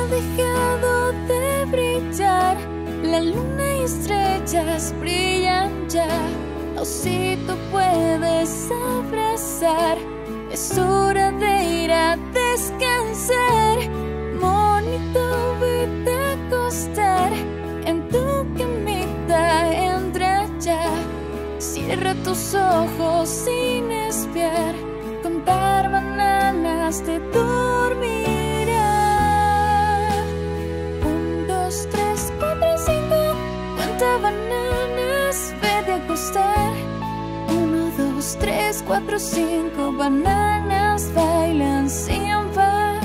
ha dejado de brillar. La luna y estrellas brillan ya. Osito, puedes abrazar. Es hora de ir a descansar. Monito, vete a acostar. En tu camita entra ya. Cierra tus ojos sin espiar. Contar bananas te dormirá. 1, 2, 3, 4, 5. Cuenta bananas, vete a acostar. 1, 2, 3, 4, 5. Bananas bailan sin parar.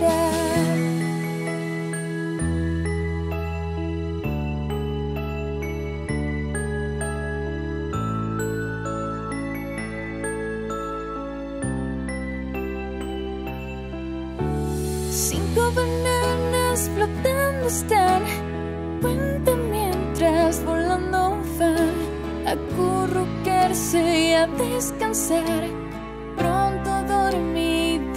5 bananas flotando están. Cuenta mientras volando van. Acurrucarse y a descansar. Pronto dormido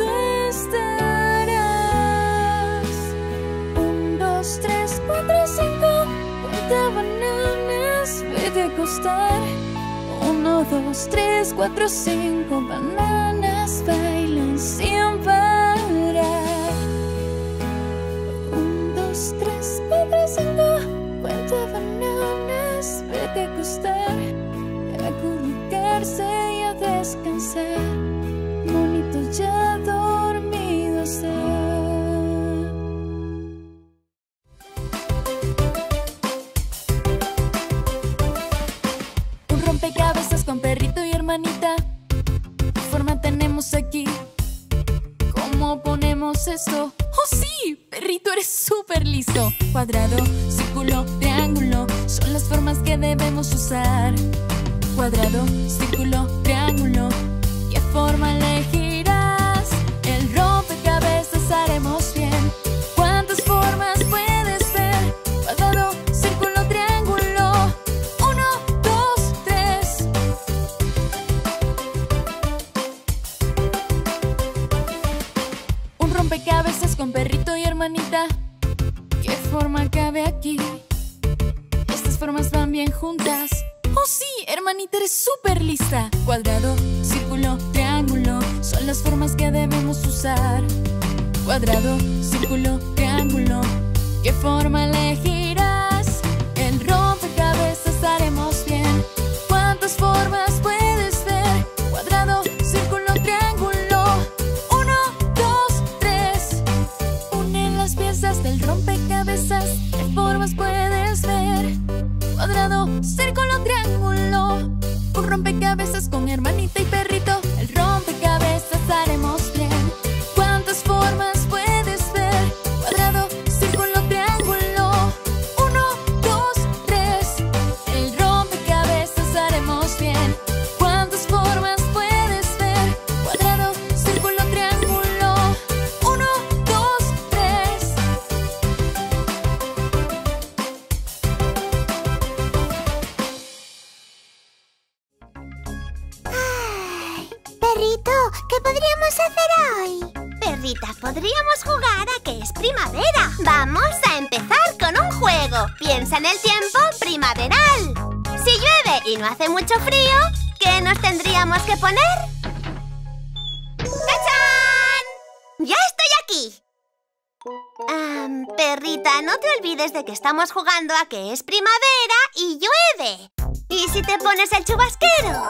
estarás. 1, 2, 3, 4, 5. Cuenta bananas, vete a acostar. 1, 2, 3, 4, 5. Bananas bailan sin parar. 1, 2, 3, 4, 5. Cuenta bananas, vete a acostar. Acurrucarse y a descansar. Monito ya dormido está. Un rompecabezas con perrito y hermanita. ¿Qué forma tenemos aquí? ¿Cómo ponemos esto? ¡Oh sí! Perrito, eres súper listo. Cuadrado, círculo, triángulo son las formas que debemos usar. Cuadrado, círculo, triángulo, ¿qué forma elegirás? El rompecabezas haremos bien. ¿Cuántas formas puedes ver? Cuadrado, círculo, triángulo. 1, 2, 3. Un rompecabezas con perrito y hermanita. ¿Qué forma cabe aquí? Estas formas van bien juntas. ¡Oh sí! Hermanita, eres súper lista. Cuadrado, círculo, triángulo son las formas que debemos usar. Cuadrado, círculo, triángulo, ¿qué forma elegirás? El rompecabezas haremos bien. ¿Cuántas formas puedes ver? Cuadrado, círculo, triángulo. 1, 2, 3. Une las piezas del rompecabezas. ¿Qué formas puedes ver? Cuadrado, círculo, triángulo. Un rompecabezas con hermanita y perrito. El rompecabezas haremos bien. ¿Cuántas formas puedes ver? Cuadrado, círculo, triángulo. 1, 2, 3. El rompecabezas haremos bien. ¿Cuántas formas puedes ver? Cuadrado, círculo, triángulo. 1, 2, 3. Perrito, ¿qué podríamos hacer hoy? Perrita, podríamos jugar a que es primavera. Vamos a empezar con un juego. Piensa en el tiempo primaveral. Si llueve y no hace mucho frío, ¿qué nos tendríamos que poner? ¡Tachán! ¡Ya estoy aquí! Perrita, no te olvides de que estamos jugando a que es primavera y llueve. ¿Y si te pones el chubasquero?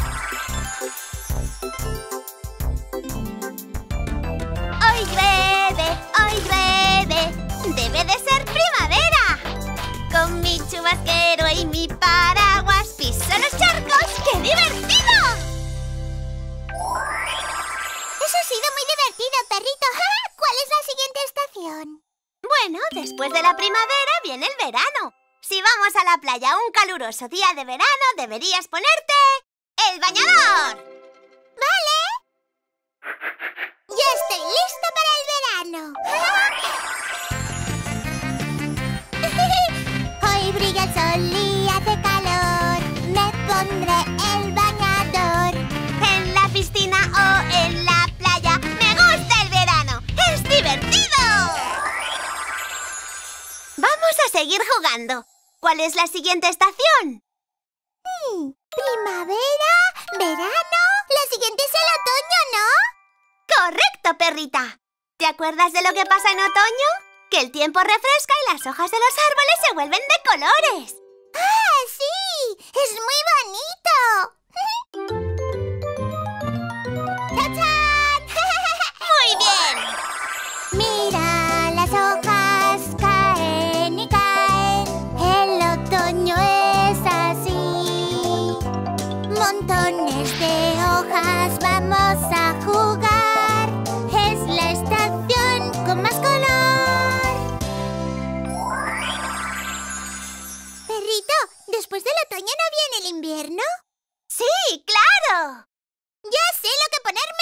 Hoy llueve, debe de ser primavera. Con mi chubasquero y mi paraguas piso los charcos. ¡Qué divertido! Eso ha sido muy divertido, perrito. ¿Cuál es la siguiente estación? Bueno, después de la primavera viene el verano. Si vamos a la playa un caluroso día de verano, deberías ponerte el bañador. ¿Vale? ¡Ya estoy lista para el verano! Hoy brilla el sol y hace calor. Me pondré el bañador. En la piscina o en la playa. ¡Me gusta el verano! ¡Es divertido! seguir jugando. ¿Cuál es la siguiente estación? Primavera, verano... La siguiente es el otoño, ¿no? ¡Correcto, perrita! ¿Te acuerdas de lo que pasa en otoño? Que el tiempo refresca y las hojas de los árboles se vuelven de colores. ¡Ah, sí! ¡Es muy bonito! ¡Tachán! ¡Muy bien! Mira, las hojas caen y caen. El otoño es así. Montones de hojas, vamos a jugar. Es la estación con más color. Perrito, ¿después del otoño no viene el invierno? ¡Sí, claro! ¡Ya sé lo que ponerme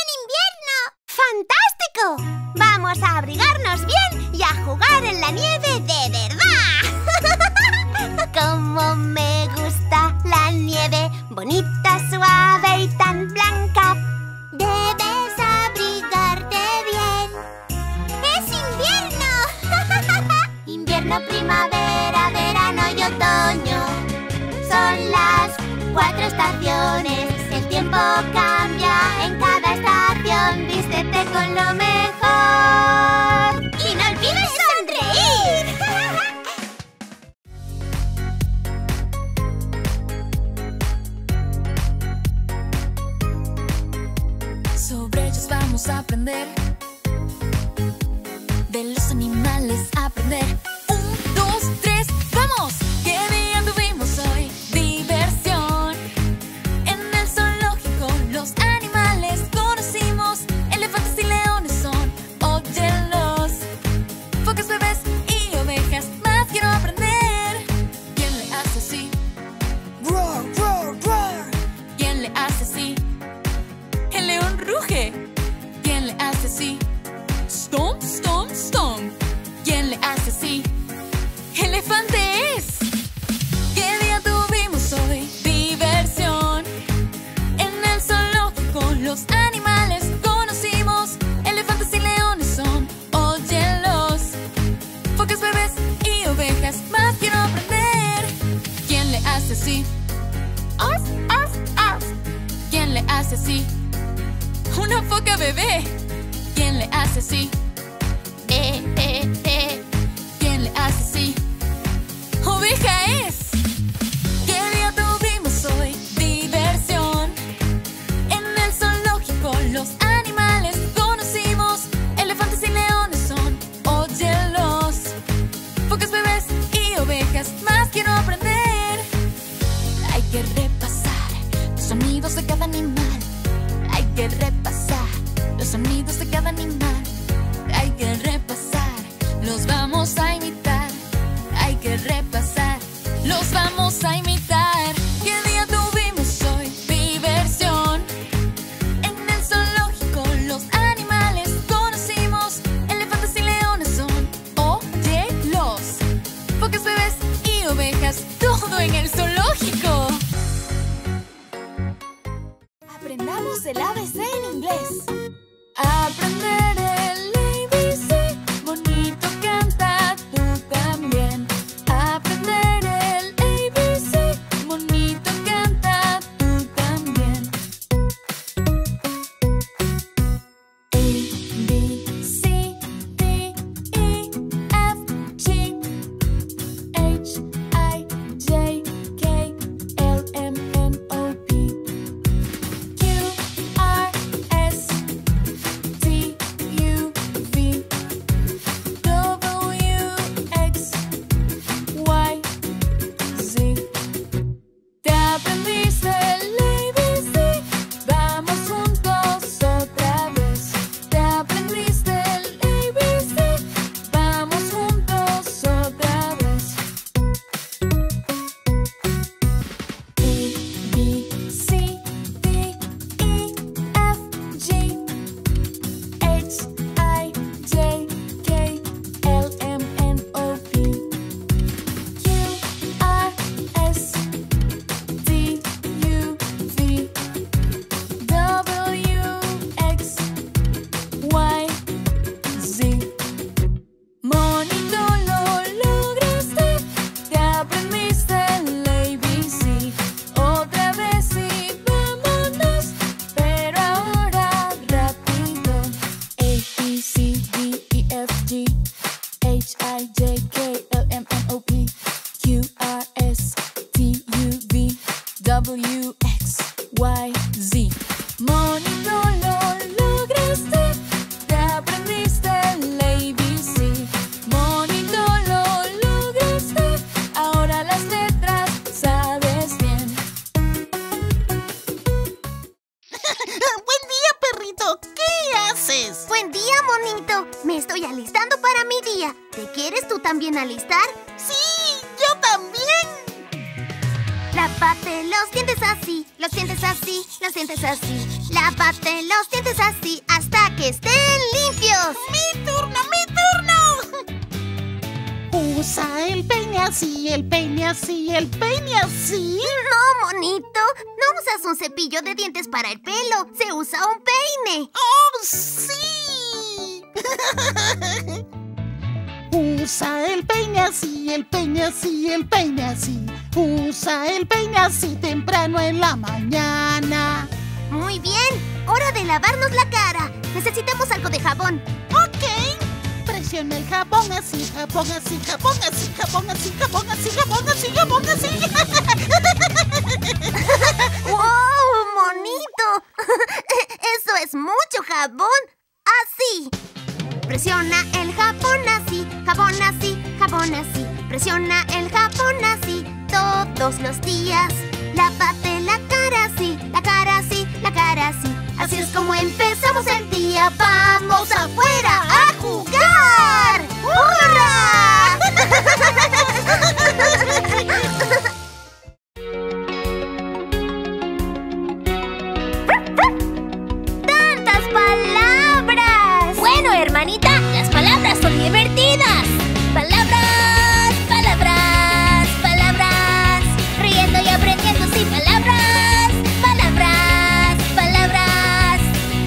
en invierno! ¡Fantástico! Vamos a abrigarnos bien y a jugar en la nieve de verdad. ¡Cómo me gusta la nieve! Bonita, suave y tan blanca. Debes abrigarte bien. ¡Es invierno! Invierno, primavera, verano y otoño. Son las 4 estaciones. El tiempo cambia en cada estación. Vístete con lo mejor. ¡Y no olvides sonreír! Sobre ellos vamos a aprender. De los animales aprender. 1, 2, 3, ¡vamos! ¿Qué día tuvimos hoy? Diversión. En el zoológico los animales conocimos. Elefantes y leones son, óyelos. Focas, bebés y ovejas, más quiero aprender. ¿Quién le hace así? Roar, roar, roar. ¿Quién le hace así? El león ruge. ¿Quién le hace así? Stomp, stomp, stomp. ¿Quién le hace así? Elefante es. ¿Qué día tuvimos hoy? Diversión. En el zoológico los animales conocimos. Elefantes y leones son, óyelos. Focas, bebés y ovejas, más quiero aprender. ¿Quién le hace así? Arf, arf, arf. ¿Quién le hace así? Una foca bebé. ¿Quién le hace así? ¿Quién le hace así? Oveja es. ¿Qué día tuvimos hoy? Diversión. En el zoológico los animales conocimos. Elefantes y leones son, óyelos. Focas, bebés y ovejas, más quiero aprender. Hay que repasar los sonidos de cada animal. Hay que repasar los sonidos de cada animal. Hay que repasar, los vamos a imitar. Hay que repasar, los vamos a imitar. ¿Qué día tuvimos hoy? Diversión. En el zoológico los animales conocimos. Elefantes y leones son, óyelos. Focas, bebés y ovejas, todo en el zoológico. Aprendamos el ABC en inglés. Aprender el ABC, bonito canta tú también. Aprender el ABC, H-I-J-K-L-M-N-O-P Q-R-S-T-U-V-W-X-Y-Z. Monito, lo lograste, te aprendiste el ABC. Monito, lo lograste, ahora las letras sabes bien. Buen día, perrito. ¿Qué haces? Buen día, monito. Me estoy alistando para mi día. ¿Te quieres tú también alistar? Sí, yo también. Lávate los dientes así, los dientes así, los dientes así. Lávate los dientes así hasta que estén limpios. ¡Mi turno, mi turno! Usa el peine así, el peine así, el peine así. No, monito. No usas un cepillo de dientes para el pelo. Se usa un peine. ¡Oh, sí! Usa el peine así, el peine así, el peine así. Usa el peine así temprano en la mañana. Muy bien. Hora de lavarnos la cara. Necesitamos algo de jabón. Ok. Presiona el jabón así, jabón así, jabón así, jabón así, jabón así, jabón así, jabón así. ¡Wow, monito! Eso es mucho jabón. Así. Presiona el jabón así, jabón así, jabón así. Presiona el jabón así todos los días. Lávate la cara así, la cara así, la cara así. Así es como empezamos el día. ¡Vamos afuera a jugar! ¡Hurra! ¡Tantas palabras! Bueno, hermanita, las palabras son divertidas. Palabras, palabras, palabras. Riendo y aprendiendo, sí, palabras, palabras, palabras.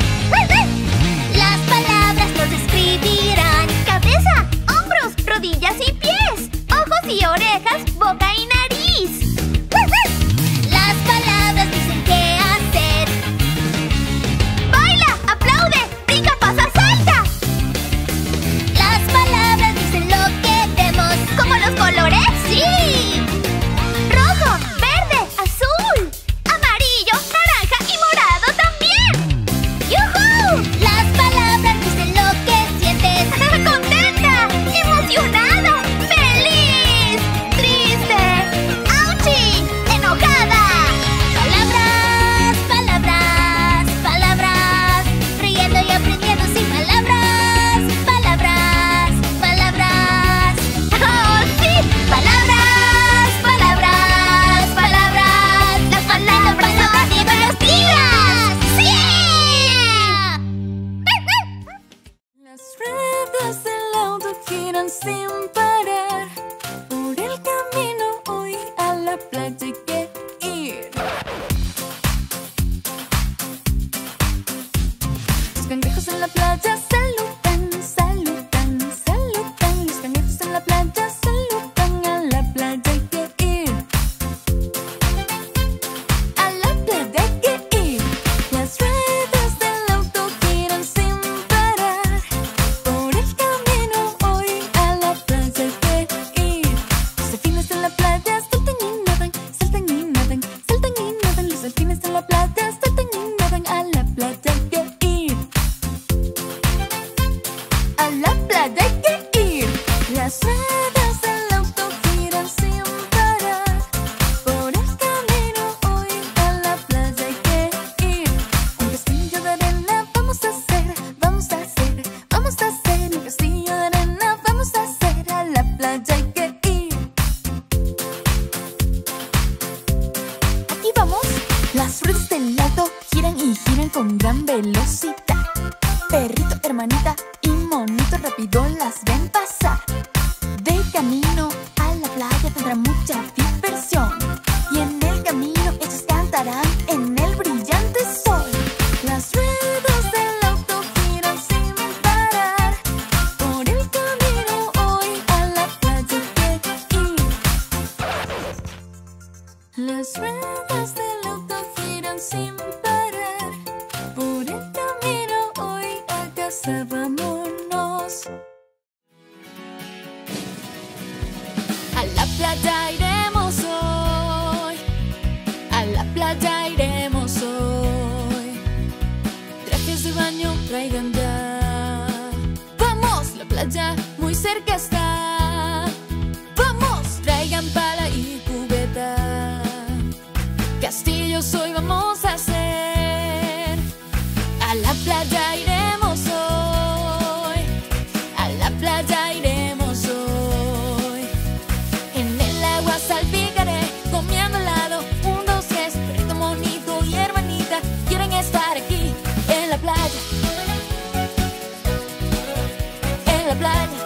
Las palabras nos describirán cabeza, hombros, rodillas y pies, ojos y orejas, boca y nariz. Las palabras dicen qué hacer. Baila, aplaude, brinca, pasa, salta. Las palabras dicen lo que vemos. ¿Como los colores? ¡Sí! Rojo, verde, azul, amarillo, naranja y morado también. ¡Yujú! Las palabras dicen lo que sientes. ¡Contenta! ¡Emocionada! ¡Feliz! ¡Triste! ¡Auchi! ¡Enojada! Palabras, palabras, palabras. Riendo y aprendiendo, sí, palabras, palabras, palabras. ¡Oh, sí! Palabras, palabras, palabras. Las palabras son divertidas. ¡Sí! Las ruedas del auto giran sin parar. Por el camino hoy a la playa hay que ir. Los cangrejos en la playa saludan, saludan, saludan. Los cangrejos en la playa saludan, a la playa hay que ir. A la playa hay que ir. Las ruedas del auto giran sin parar. Por el camino hoy a la playa hay que ir. Los delfines en la playa saltan y nadan, saltan y nadan, saltan y nadan. Los delfines en la playa saltan y nadan, a la playa hay que ir. A la playa hay que ir. Las ruedas del auto giran sin parar. Por el camino hoy a la playa hay que ir. Un castillo de arena vamos a hacer, vamos a hacer, vamos a hacer. Un castillo de arena vamos a hacer, a la playa hay que ir. Aquí vamos. Las ruedas del auto giran y giran con gran velocidad. Perrito, hermanita y monito rápido las ven pasar. De camino a la playa tendrán mucha diversión. Y en el camino ellos cantarán en el brillante sol. Las ruedas del auto giran sin parar. Por el camino hoy a la playa hay que ir. Las ruedas del auto giran sin parar. Por el camino hoy a casa vámonos. playa iremos hoy. A la playa iremos hoy. Trajes de baño traigan ya. ¡Vamos! La playa muy cerca está. ¡Vamos! Traigan pala y cubeta. Castillos hoy vamos a hacer. A la playa iremos hoy. A la playa iremos hoy. En el agua salpicaré, comiendo helado. 1, 2, 3, perrito monito y hermanita quieren estar aquí en la playa. En la playa.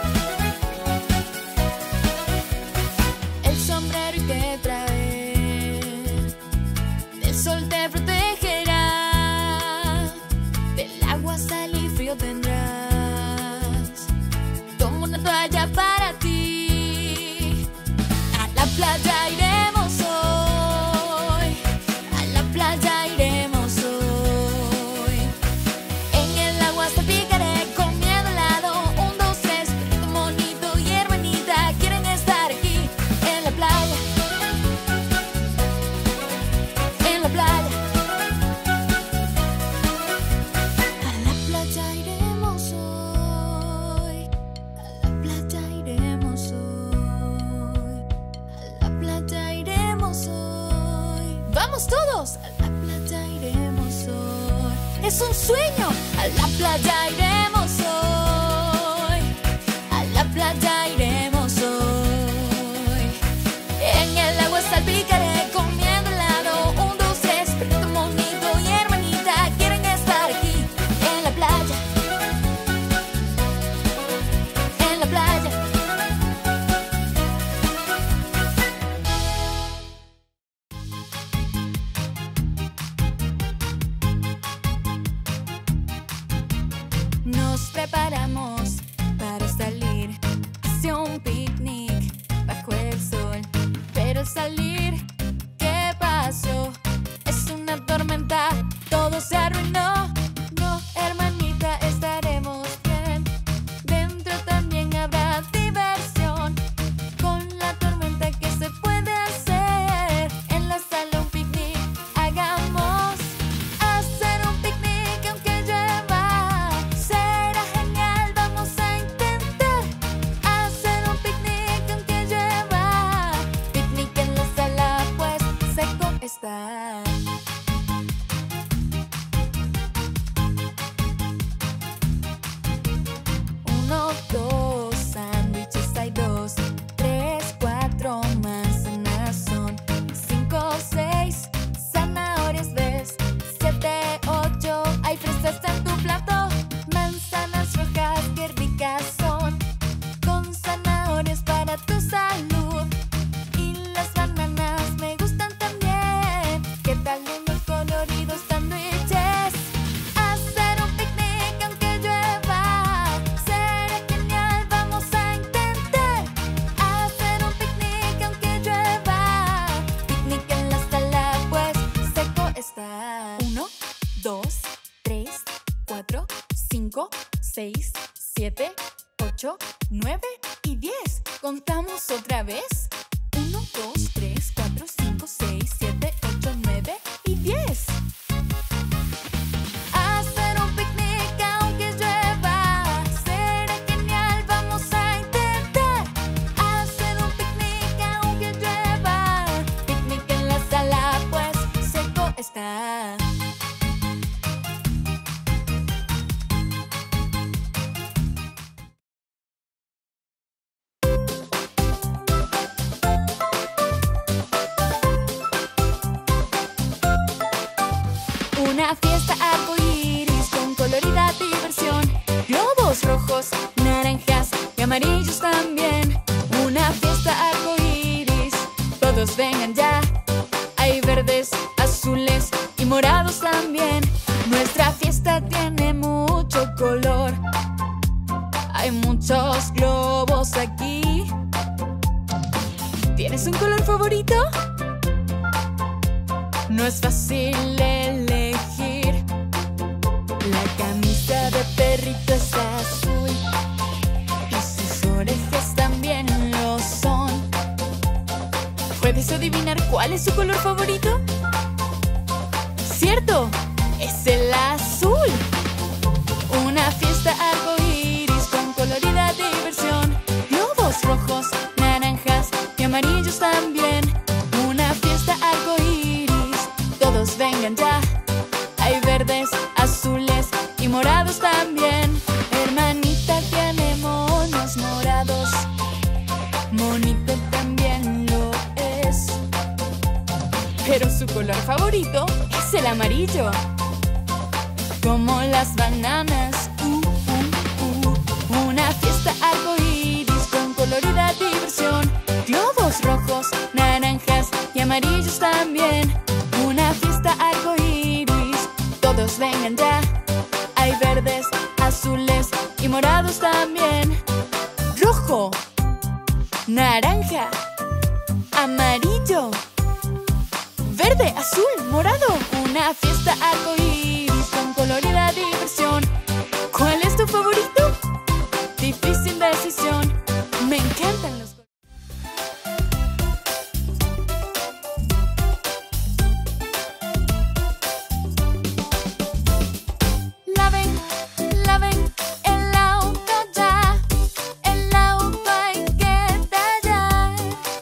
El sombrero hay que traer. Del sol te protegerá. Del agua sal y frío tendrás. Toma una toalla para ti. A la playa iremos hoy. A la playa iremos hoy. En el agua salpicaré, comiendo helado. 1, 2, 3, perrito monito y hermanita quieren estar aquí en la playa. En la playa. A la playa iremos hoy. A la playa iremos hoy. A la playa iremos hoy. ¡Vamos todos! A la playa iremos hoy. ¡Es un sueño! A la playa iremos hoy. A la playa iremos hoy. En el agua salpicaré, comiendo helado. 1, 2, 3, perrito monito y hermanita quieren estar aquí en la playa. En la playa. Nos preparamos para salir hacia un picnic bajo el sol. Pero al salir, ¿qué pasó? Es una tormenta, todo se arruinó. No, hermanita, estaremos bien. Dentro también habrá diversión. Con la tormenta, ¿qué se puede hacer? En la sala un picnic hagamos. Hacer un picnic aunque llueva será genial, vamos a intentar. Hacer un picnic aunque llueva. Picnic en la sala pues seco está. 1, 2, sándwiches hay 2. 3, 4, manzanas son. 5, 6, zanahorias ves. 7, 8, hay fresas en tu plato. Manzanas rojas que ricas son. Con zanahorias para tu salud. Y las bananas me gustan también. ¿Qué tal unos coloridos sándwiches? Hacer un picnic aunque llueva será genial, vamos a intentar. Hacer un picnic aunque llueva. Picnic en la sala pues seco está. 1, 2, 3, 4, 5, 6, 7, 8, 9 y 10. Contamos otra vez. 1, 2, 3, 4, 5, 6, 7, 8, 9 y 10. Hacer un picnic aunque llueva será genial, vamos a intentar. Hacer un picnic aunque llueva. Picnic en la sala pues seco está. Una fiesta arcoíris con colorida diversión. Globos rojos, naranjas y amarillos también. Una fiesta arcoíris, todos vengan ya. Hay verdes, azules y morados también. Nuestra fiesta tiene mucho color. Hay muchos globos aquí. ¿Tienes un color favorito? No es fácil elegir. La camisa de perrito es azul y sus orejas también lo son. ¿Puedes adivinar cuál es su color favorito? ¡Cierto! ¡Es el azul! Una fiesta arcoíris con colorida diversión. Globos rojos, naranjas y amarillos también. Una fiesta arcoíris, todos vengan ya. Hay verdes, azules y morados también. Hermanita tiene monos morados. Monito también lo es. Pero su color favorito es el amarillo. Como las bananas. Una fiesta arcoíris con colorida diversión. Globos rojos, naranjas y amarillos también. Una fiesta arcoíris, todos vengan ya. Hay verdes, azules y morados también. Rojo, naranja, amarillo, verde, azul, morado. Una fiesta arcoíris con colorida diversión. ¿Cuál es tu favorito? Difícil decisión. Me encantan los colores. Laven, laven el auto ya. El auto hay que tallar.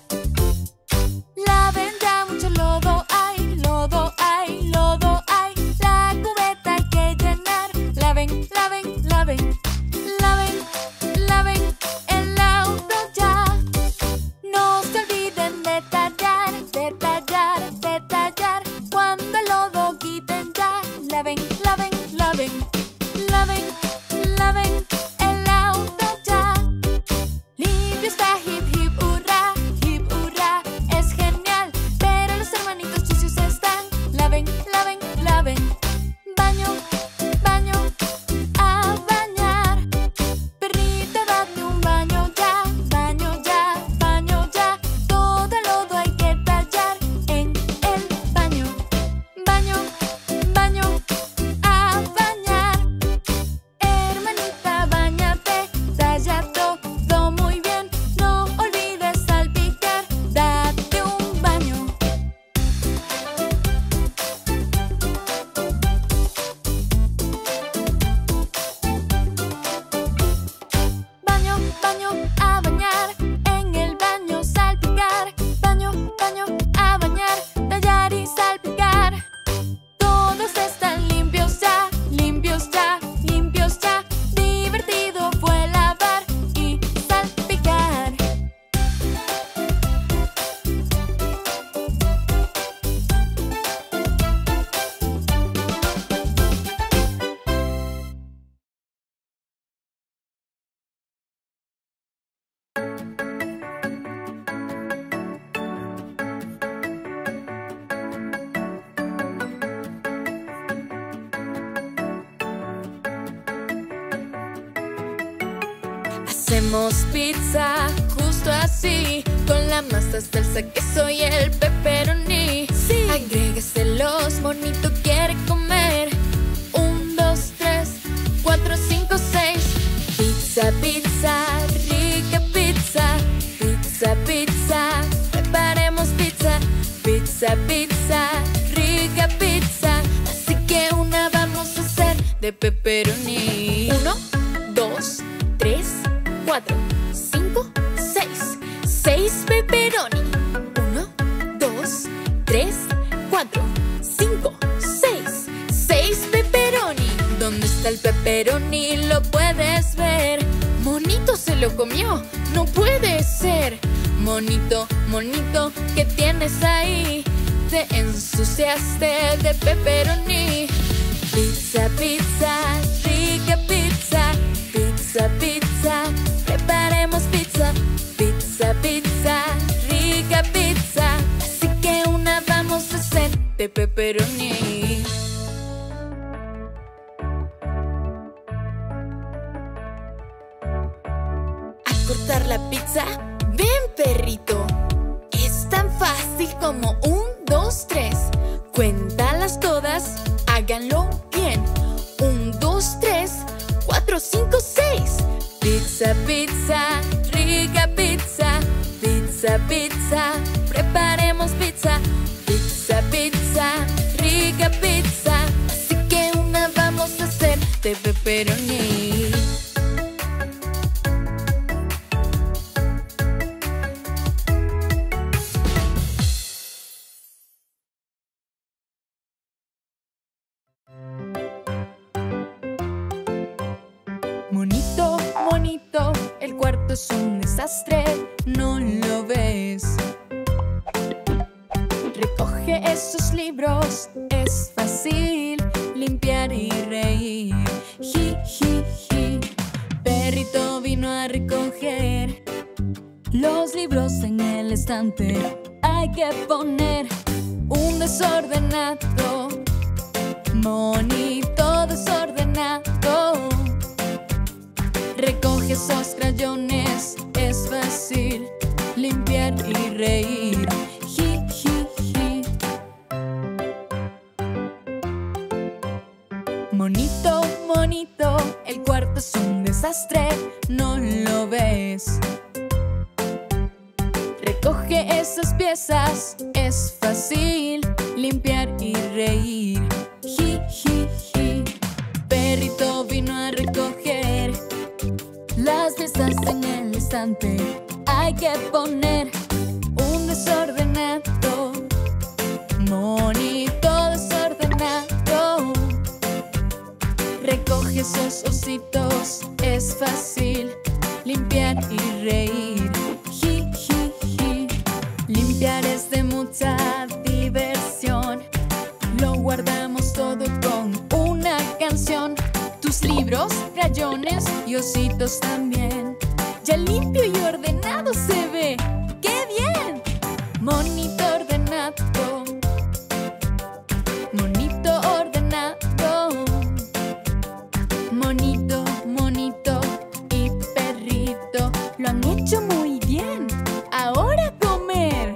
Laven ya, mucho lodo hay, lodo hay, lodo hay. La cubeta hay que llenar. Laven, laven, laven. Laven, laven el auto ya. No se olviden de tallar, de tallar, de tallar. Cuando el lodo quiten ya. Laven, laven, laven. Laven, laven el auto ya. Limpio está, hip, hip, hurra, es genial. Pero los hermanitos sucios están. Laven, laven, laven. Baño, baño, a bañar. Perrita, date un baño ya. Baño ya, baño ya. Todo el lodo hay que tallar en el baño. Baño, baño, a bañar. Hermanita, báñate, talla todo muy bien. No olvides salpicar, date un baño. Baño, baño, a bañar. En el baño salpicar. Baño, baño, a bañar. Tallar y salpicar. Todos están limpios ya, limpios ya, limpios ya. Divertido fue lavar y salpicar. Hacemos pizza justo así, con la masa, salsa, queso y el pepperoni. Sí. Agrégueselos, bonito quiere comer. 1, 2, 3, 4, 5, 6. Pizza, pizza, rica pizza. Pizza, pizza, preparemos pizza. Pizza, pizza, rica pizza. Así que una vamos a hacer de pepperoni. 1, 2, 3, 4, 5, 6. 6 pepperoni. 1, 2, 3, 4, 5, 6. 6 pepperoni. ¿Dónde está el pepperoni? Lo puedes ver. Monito se lo comió. No puede ser. Monito, monito, ¿qué tienes ahí? Te ensuciaste de pepperoni. Pizza, pizza, rica pizza. Pizza, pizza, preparemos pizza. Pizza, pizza, rica pizza. Así que una vamos a hacer de pepperoni. ¿A cortar la pizza? Ven, perrito. Es tan fácil como 1, 2, 3. Cuéntalas todas, háganlo bien. 1, 2, 3, 4, 5, 6. Pizza, pizza, rica pizza. Pizza, pizza, preparemos el cuarto es un desastre, ¿no lo ves? Recoge esos libros, es fácil limpiar y reír. Ji, ji, ji. Perrito vino a recoger los libros en el estante. Hay que poner un desordenado, monito desordenado. Recoge esos crayones, es fácil limpiar y reír. Ji, ji, ji. Monito, monito, el cuarto es un desastre, ¿no lo ves? Recoge esas piezas, es fácil limpiar y reír. Ji, ji, ji. Perrito vino a recoger las piezas en el estante. Hay que poner un desordenado, monito desordenado. Recoge esos ositos, es fácil limpiar y reír. Ji, ji, ji. Limpiar es de mucha diversión. Lo guardamos todo con una canción. Tus libros, crayones y ositos también. Ya limpio y ordenado se ve. ¡Qué bien! Monito ordenado, monito ordenado. Monito, monito y perrito lo han hecho muy bien. Ahora a comer.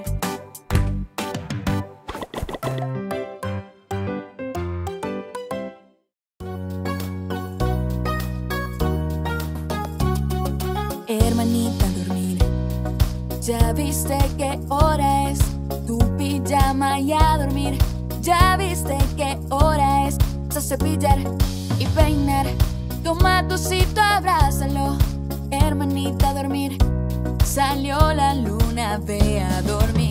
Hermanita, dormir. Ya viste qué hora es. Tu pijama y a dormir. Ya viste qué hora es. A cepillar y peinar. Toma tu osito, abrázalo. Hermanita, a dormir. Salió la luna, ve a dormir.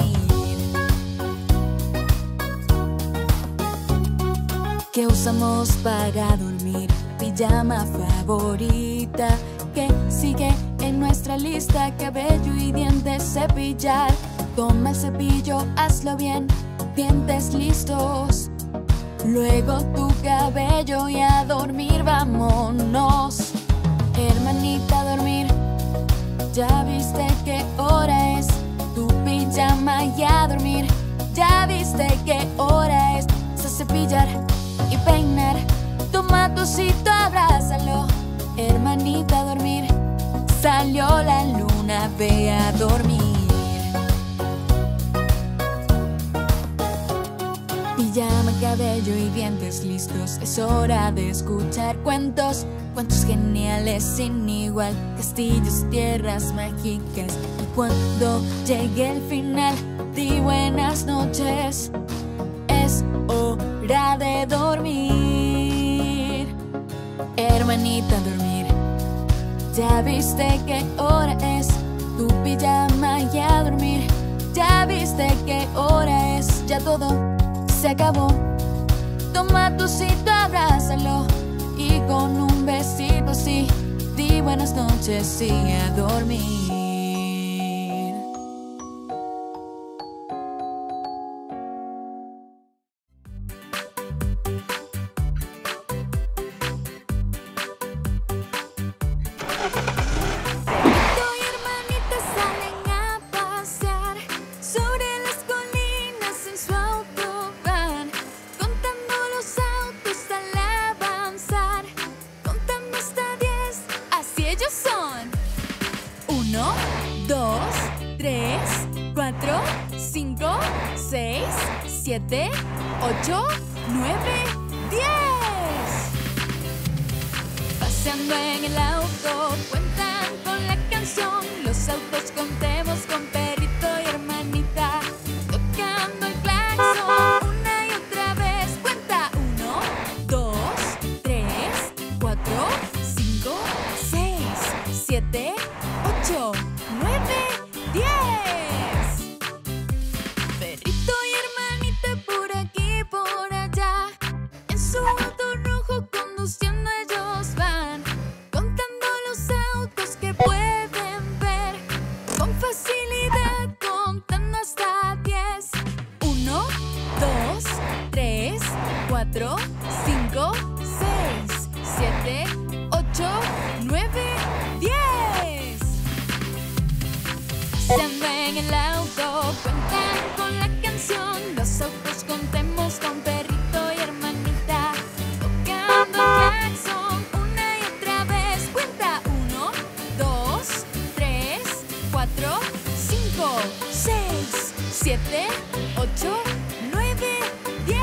¿Qué usamos para dormir? Pijama favorita que sigue en nuestra lista. Cabello y dientes, cepillar. Toma el cepillo, hazlo bien. Dientes listos. Luego tu cabello y a dormir vámonos. Hermanita, a dormir. Ya viste qué hora es. Tu pijama y a dormir. Ya viste qué hora es. A cepillar y peinar. Toma tu osito, abrázalo. Hermanita, a dormir. Salió la luna, ve a dormir. Pijama, cabello y dientes listos. Es hora de escuchar cuentos. Cuentos geniales sin igual. Castillos, tierras mágicas. Y cuando llegue el final, di buenas noches. Es hora de dormir. Hermanita, a dormir. Ya viste qué hora es. Tu pijama y a dormir. Ya viste qué hora es. Ya todo se acabó. Toma tu osito, abrázalo. Y con un besito sí, di buenas noches y a dormir. Siete, 8, 9, 10. Paseando en el auto, cuentan con la canción. Los autos contemos con perrito y hermanita. Tocando el claxon una y otra vez. Cuenta 1, 2, 3, 4, 5, 6, 7, 8, 9, 10. Conduciendo ellos van, contando los autos que pueden habilidad contando hasta 10. 1, 2, 3, 4, 5, 6, 7, 8, 9, 10. Se andan en el auto, cuentan con la canción. Los autos contemos con perrito y hermanita. Tocando el claxon una y otra vez. Cuenta 1, 2, 3, 4, 5, 6, 7, 8, 9, 10.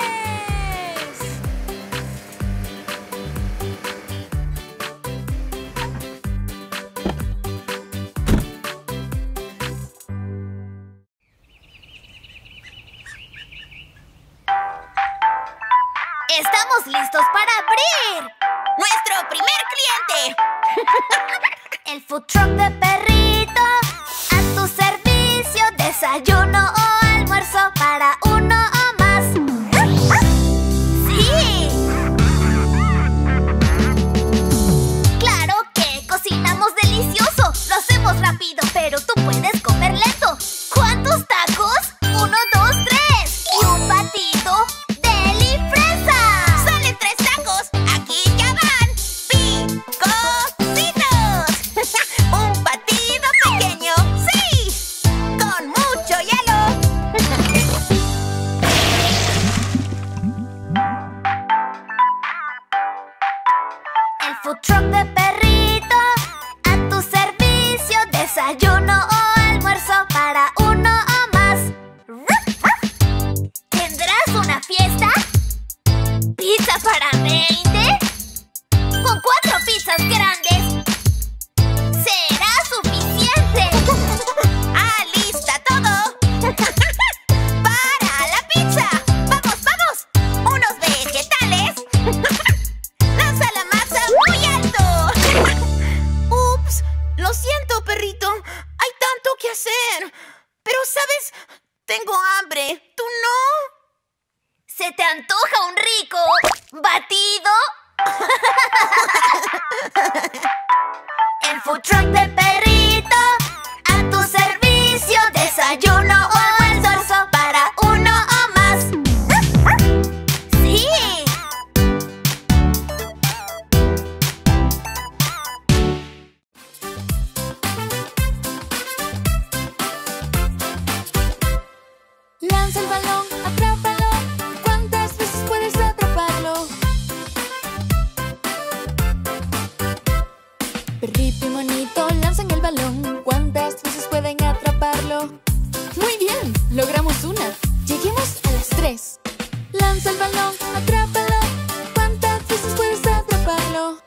¡Estamos listos para abrir! ¡Nuestro primer cliente! El food truck de perrito, a tu servicio. Desayuno o almuerzo para uno o más. ¡Sí! ¡Claro que cocinamos delicioso! Lo hacemos rápido, pero tú puedes comer lento. ¿Cuántos tacos? 1, 2, 3. Y un batido deli fresa. ¡Salen 3 tacos! ¡Aquí ya van! ¡Picositos! ¡Un batido pequeño! ¡Sí! ¡Con mucho hielo! El food truck de perrito, a tu servicio. Desayuno o almuerzo para uno o más. ¿Tendrás una fiesta? ¿Pizza para 20? Con 4 pizzas grandes será suficiente. ¡Alista todo! ¡Para la pizza! ¡Vamos, vamos! ¡Unos vegetales! ¡Lanza la masa muy alto! ¡Ups! Lo siento, perrito. Hay tanto que hacer. Pero, ¿sabes? Tengo hambre. ¿Tú no? ¿Se te antoja un rico batido? El food truck de perrito, a tu servicio. Desayuno o almuerzo para uno o más. ¡Sí! Lanza el balón, atrápalo. ¿Cuántas veces puedes atraparlo? Perrito y monito lanzan el balón. ¿Cuántas veces pueden atraparlo? Muy bien, logramos una. Lleguemos a las 3. Lanza el balón, atrápalo. ¿Cuántas veces puedes atraparlo?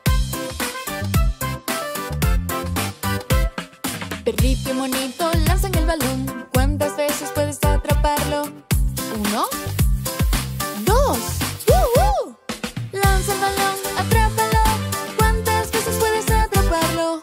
Perrito y monito lanzan el balón. ¿Cuántas veces puedes atraparlo? 1, 2. Lanza el balón, atrápalo. ¿Cuántas veces puedes atraparlo?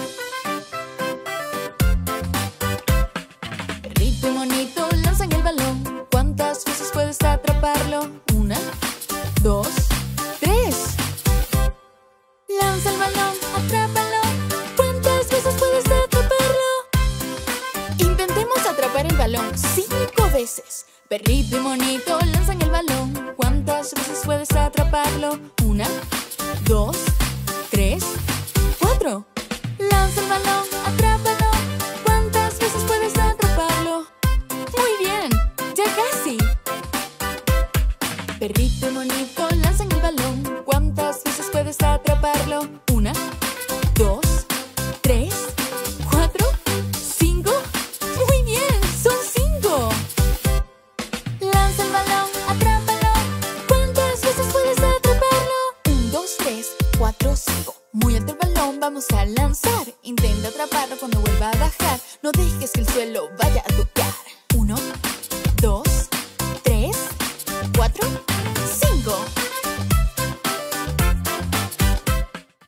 Perrito y monito lanzan el balón. ¿Cuántas veces puedes atraparlo? 1, 2, 3. Lanza el balón, atrápalo. ¿Cuántas veces puedes atraparlo? Intentemos atrapar el balón 5 veces. Perrito y monito lanzan el balón. ¿Cuántas veces puedes atraparlo? 1, 2, 3, 4. Lanza el balón, atrápalo. ¿Cuántas veces puedes atraparlo? Muy bien, ya casi. Perrito y monito lanzan el balón. ¿Cuántas veces puedes atraparlo? 1, 2, 3, 4, 5. Muy bien, son 5. Lanza el balón, atrápalo. ¿Cuántas veces puedes atraparlo? 1, 2, 3, 4, 5. Muy alto el balón, vamos a lanzar. Intenta atraparlo cuando vuelva a bajar. No dejes que el suelo vaya a tocar.